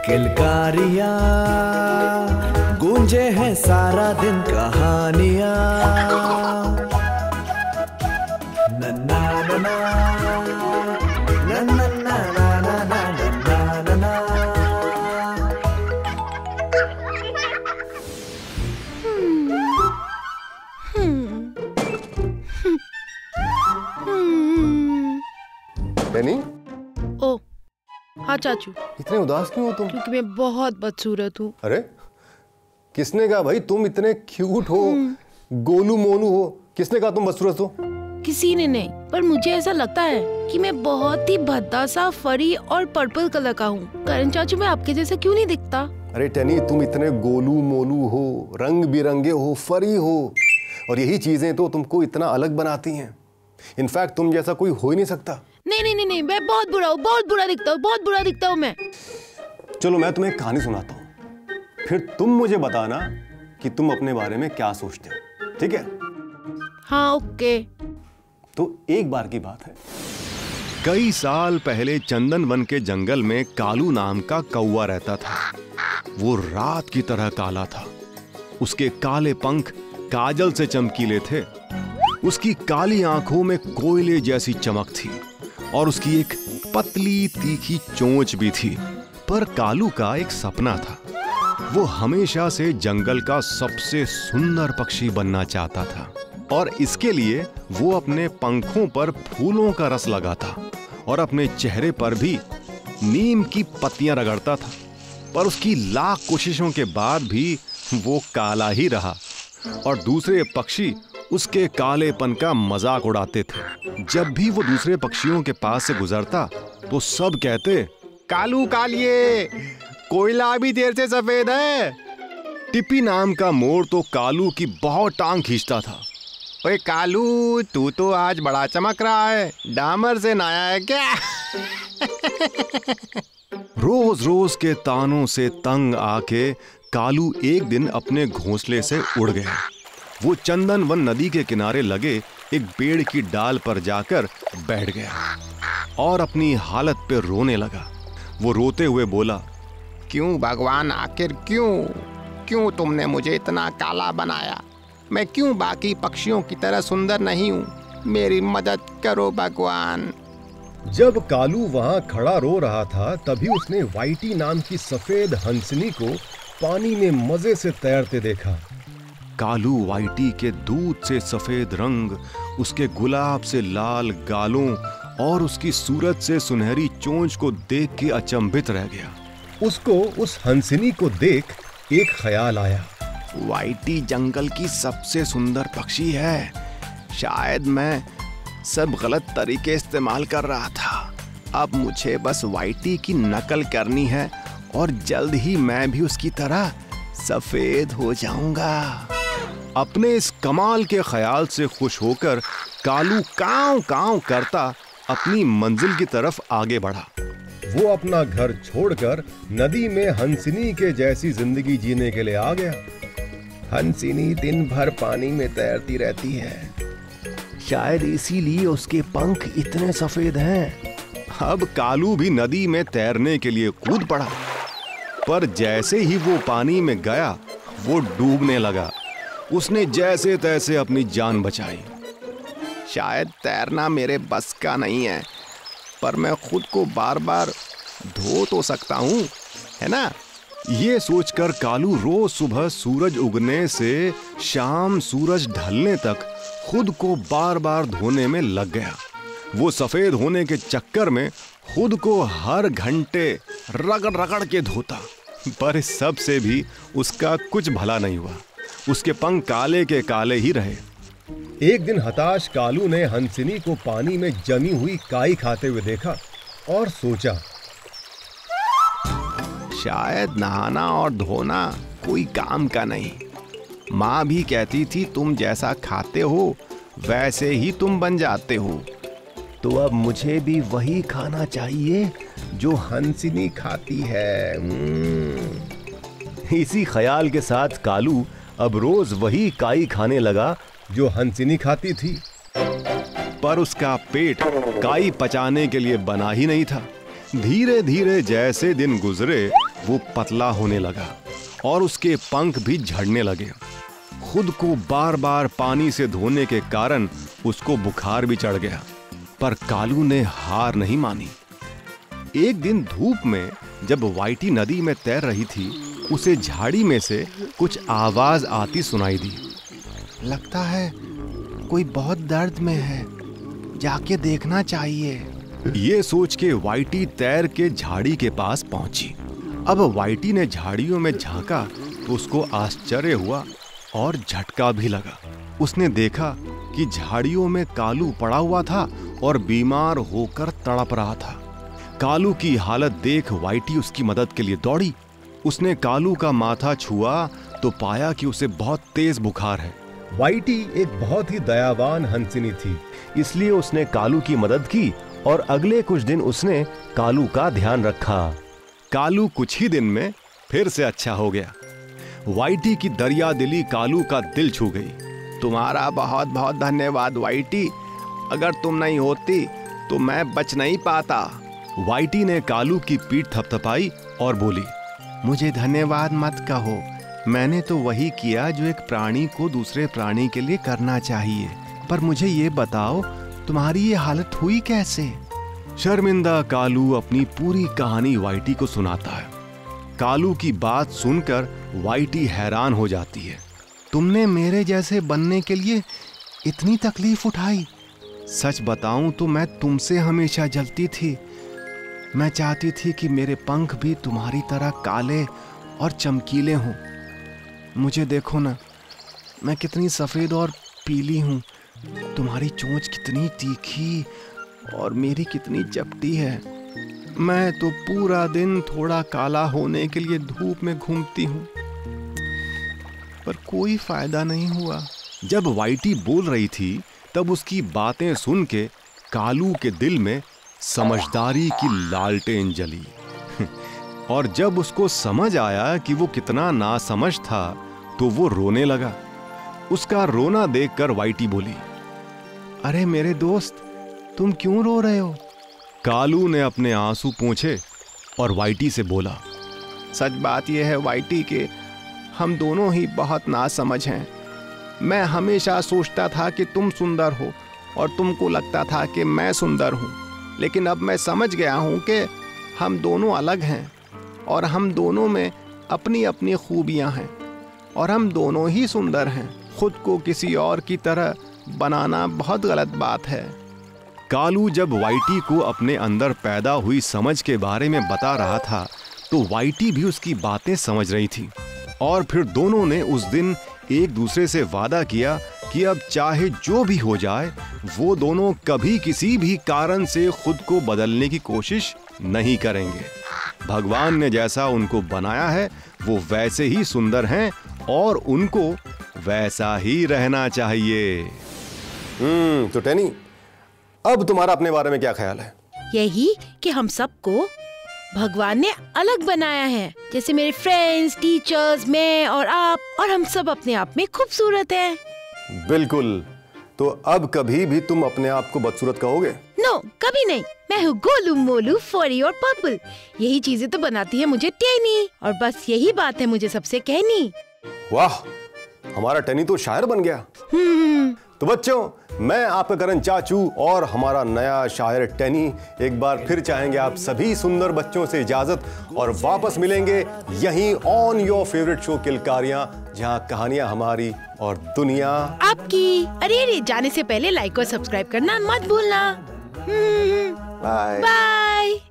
किलकारियां गूंजे हैं सारा दिन कहानियां। नन्ना नन्ना नन्ना नन्ना नन्ना नन्ना। बेनी? ओ हाँ चाचू। इतने उदास क्यों हो तुम? क्योंकि मैं बहुत बदसूरत हूँ। अरे किसने कहा भाई तुम इतने क्यूट हो, गोलू मोनू हो? किसने कहा तुम बदसूरत हो? किसी ने नहीं, पर मुझे ऐसा लगता है कि मैं बहुत ही भद्दा सा फरी और पर्पल कलर का हूँ। करण चाचू मैं आपके जैसा क्यों नहीं दिखता? अरे टेनी तुम इतने गोलू मोलू हो, रंग बिरंगे हो, फरी हो, और यही चीजें तो तुमको इतना अलग बनाती हैं। इनफैक्ट तुम जैसा कोई हो ही नहीं सकता। नहीं, मैं बहुत बुरा हूँ, बहुत बुरा दिखता हूँ मैं। चलो मैं तुम्हें एक कहानी सुनाता हूँ, फिर तुम मुझे बताना कि तुम अपने बारे में क्या सोचते हो, ठीक है? हाँ ओके। तो एक बार की बात है, कई साल पहले चंदनवन के जंगल में कालू नाम का कौवा रहता था। वो रात की तरह काला था। उसके काले पंख काजल से चमकीले थे। उसकी काली आंखों में कोयले जैसी चमक थी और उसकी एक पतली तीखी चोंच भी थी। पर कालू का एक सपना था। वो हमेशा से जंगल का सबसे सुंदर पक्षी बनना चाहता था और इसके लिए वो अपने पंखों पर फूलों का रस लगाता और अपने चेहरे पर भी नीम की पत्तियां रगड़ता था। पर उसकी लाख कोशिशों के बाद भी वो काला ही रहा और दूसरे पक्षी उसके कालेपन का मजाक उड़ाते थे। जब भी वो दूसरे पक्षियों के पास से गुजरता तो सब कहते, कालू कालिए, कोयला भी देर से सफेद है। टिपी नाम का मोर तो कालू की बहुत टांग खींचता था। ओए कालू, तू तो आज बड़ा चमक रहा है, डामर से नहाया है क्या? रोज रोज के तानों से तंग आके कालू एक दिन अपने घोंसले से उड़ गया। वो चंदनवन नदी के किनारे लगे एक पेड़ की डाल पर जाकर बैठ गया और अपनी हालत पे रोने लगा। वो रोते हुए बोला, क्यों भगवान, आखिर क्यों तुमने मुझे इतना काला बनाया? मैं क्यों बाकी पक्षियों की तरह सुंदर नहीं हूँ? मेरी मदद करो भगवान। जब कालू वहां खड़ा रो रहा था तभी उसने व्हाइटी नाम की सफेद हंसनी को पानी में मजे से तैरते देखा। कालू व्हाइटी के दूध से सफेद रंग, उसके गुलाब से लाल गालों और उसकी सूरत से सुनहरी चोंच को देख के अचंभित रह गया। उसको उस हंसनी को देख एक ख्याल आया, व्हाइटी जंगल की सबसे सुंदर पक्षी है। शायद मैं सब गलत तरीके इस्तेमाल कर रहा था। अब मुझे बस व्हाइटी की नकल करनी है और जल्द ही मैं भी उसकी तरह सफेद हो जाऊंगा। अपने इस कमाल के ख्याल से खुश होकर कालू कांव कांव करता अपनी मंजिल की तरफ आगे बढ़ा। वो अपना घर छोड़कर नदी में हंसनी के जैसी जिंदगी जीने के लिए आ गया। हंसनी दिन भर पानी में तैरती रहती है, शायद इसीलिए उसके पंख इतने सफेद हैं। अब कालू भी नदी में तैरने के लिए कूद पड़ा, पर जैसे ही वो पानी में गया वो डूबने लगा। उसने जैसे तैसे अपनी जान बचाई। शायद तैरना मेरे बस का नहीं है, पर मैं खुद को बार बार धो तो सकता हूँ, है ना? ये सोचकर कालू रोज सुबह सूरज उगने से शाम सूरज ढलने तक खुद को बार बार धोने में लग गया। वो सफेद होने के चक्कर में खुद को हर घंटे रगड़ रगड़ के धोता, पर इस सब से भी उसका कुछ भला नहीं हुआ। उसके पंख काले के काले ही रहे। एक दिन हताश कालू ने हंसनी को पानी में जमी हुई काई खाते हुए देखा और सोचा, शायद नहाना और धोना कोई काम का नहीं। माँ भी कहती थी तुम जैसा खाते हो वैसे ही तुम बन जाते हो। तो अब मुझे भी वही खाना चाहिए जो हंसनी खाती है। इसी ख्याल के साथ कालू अब रोज वही काई खाने लगा जो हंसनी खाती थी, पर उसका पेट काई पचाने के लिए बना ही नहीं था। धीरे धीरे जैसे दिन गुजरे वो पतला होने लगा और उसके पंख भी झड़ने लगे। खुद को बार बार पानी से धोने के कारण उसको बुखार भी चढ़ गया, पर कालू ने हार नहीं मानी। एक दिन धूप में जब व्हाइटी नदी में तैर रही थी, उसे झाड़ी में से कुछ आवाज आती सुनाई दी। लगता है कोई बहुत दर्द में है, जाके देखना चाहिए। ये सोच के व्हाइटी तैर के झाड़ी के पास पहुंची। अब व्हाइटी ने झाड़ियों में झांका तो उसको आश्चर्य हुआ और झटका भी लगा। उसने देखा कि झाड़ियों में कालू पड़ा हुआ था और बीमार होकर तड़प रहा था। कालू की हालत देख व्हाइटी उसकी मदद के लिए दौड़ी। उसने कालू का माथा छुआ तो पाया कि उसे बहुत तेज बुखार है। व्हाइटी एक बहुत ही दयावान हंसिनी थी, इसलिए उसने कालू की मदद की और अगले कुछ दिन उसने कालू का ध्यान रखा। कालू कुछ ही दिन में फिर से अच्छा हो गया। व्हाइटी की दरिया दिली कालू का दिल छू गई। तुम्हारा बहुत बहुत धन्यवाद व्हाइटी, अगर तुम नहीं होती तो मैं बच नहीं पाता। व्हाइटी ने कालू की पीठ थपथपाई और बोली, मुझे धन्यवाद मत कहो, मैंने तो वही किया जो एक प्राणी को दूसरे प्राणी के लिए करना चाहिए। पर मुझे ये बताओ, तुम्हारी ये हालत हुई कैसे? शर्मिंदा कालू अपनी पूरी कहानी व्हाइटी को सुनाता है। कालू की बात सुनकर व्हाइटी हैरान हो जाती है। तुमने मेरे जैसे बनने के लिए इतनी तकलीफ उठाई? सच बताऊं तो मैं तुमसे हमेशा जलती थी। मैं चाहती थी कि मेरे पंख भी तुम्हारी तरह काले और चमकीले हों। मुझे देखो ना, मैं कितनी सफ़ेद और पीली हूँ। तुम्हारी चोंच कितनी तीखी और मेरी कितनी चपटी है। मैं तो पूरा दिन थोड़ा काला होने के लिए धूप में घूमती हूँ, पर कोई फायदा नहीं हुआ। जब व्हाइटी बोल रही थी तब उसकी बातें सुन के कालू के दिल में समझदारी की लालटेन जली। और जब उसको समझ आया कि वो कितना नासमझ था तो वो रोने लगा। उसका रोना देखकर व्हाइटी बोली, अरे मेरे दोस्त, तुम क्यों रो रहे हो? कालू ने अपने आंसू पोंछे और व्हाइटी से बोला, सच बात यह है व्हाइटी कि हम दोनों ही बहुत नासमझ हैं। मैं हमेशा सोचता था कि तुम सुंदर हो और तुमको लगता था कि मैं सुंदर हूँ, लेकिन अब मैं समझ गया हूँ कि हम दोनों अलग हैं और हम दोनों में अपनी अपनी खूबियाँ हैं और हम दोनों ही सुंदर हैं। खुद को किसी और की तरह बनाना बहुत गलत बात है। कालू जब व्हाइटी को अपने अंदर पैदा हुई समझ के बारे में बता रहा था तो व्हाइटी भी उसकी बातें समझ रही थी। और फिर दोनों ने उस दिन एक दूसरे से वादा किया कि अब चाहे जो भी हो जाए वो दोनों कभी किसी भी कारण से खुद को बदलने की कोशिश नहीं करेंगे। भगवान ने जैसा उनको बनाया है वो वैसे ही सुंदर हैं और उनको वैसा ही रहना चाहिए। तो टेनी, अब तुम्हारा अपने बारे में क्या ख्याल है? यही कि हम सबको भगवान ने अलग बनाया है, जैसे मेरे फ्रेंड्स, टीचर्स, मैं और आप, और हम सब अपने आप में खूबसूरत हैं। बिल्कुल। तो अब कभी भी तुम अपने आप को बदसूरत कहोगे? नो, कभी नहीं। मैं हूँ गोलू, मोलू, फरी और पर्पल। यही चीजें तो बनाती है मुझे टेनी, और बस यही बात है मुझे सबसे कहनी। वाह, हमारा टेनी तो शायर बन गया। तो बच्चों, मैं आपका करण चाचू और हमारा नया शायर टेनी एक बार फिर चाहेंगे आप सभी सुंदर बच्चों से इजाजत, और वापस मिलेंगे यहीं on your favourite show Kilkariyan, जहां कहानियां हमारी और दुनिया आपकी। अरे जाने से पहले लाइक और सब्सक्राइब करना मत भूलना। बाय। बाय।